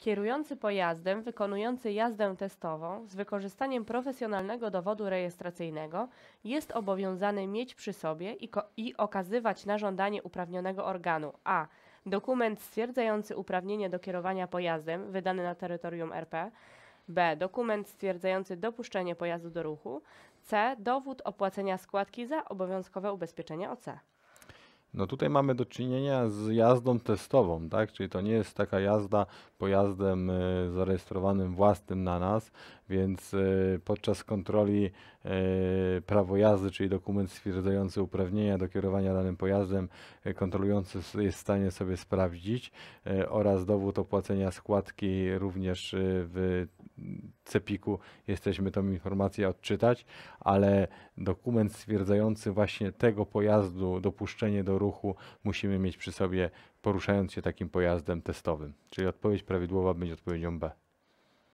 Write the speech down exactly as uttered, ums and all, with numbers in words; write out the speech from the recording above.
Kierujący pojazdem wykonujący jazdę testową z wykorzystaniem profesjonalnego dowodu rejestracyjnego jest obowiązany mieć przy sobie i, i okazywać na żądanie uprawnionego organu a. dokument stwierdzający uprawnienie do kierowania pojazdem wydany na terytorium R P, b. dokument stwierdzający dopuszczenie pojazdu do ruchu, c. dowód opłacenia składki za obowiązkowe ubezpieczenie O C. No tutaj mamy do czynienia z jazdą testową, tak? Czyli to nie jest taka jazda pojazdem y, zarejestrowanym własnym na nas, więc y, podczas kontroli y, prawo jazdy, czyli dokument stwierdzający uprawnienia do kierowania danym pojazdem, y, kontrolujący jest w stanie sobie sprawdzić y, oraz dowód opłacenia składki również y, w cepiku jesteśmy tą informację odczytać, ale dokument stwierdzający właśnie tego pojazdu, dopuszczenie do ruchu musimy mieć przy sobie, poruszając się takim pojazdem testowym. Czyli odpowiedź prawidłowa będzie odpowiedzią B.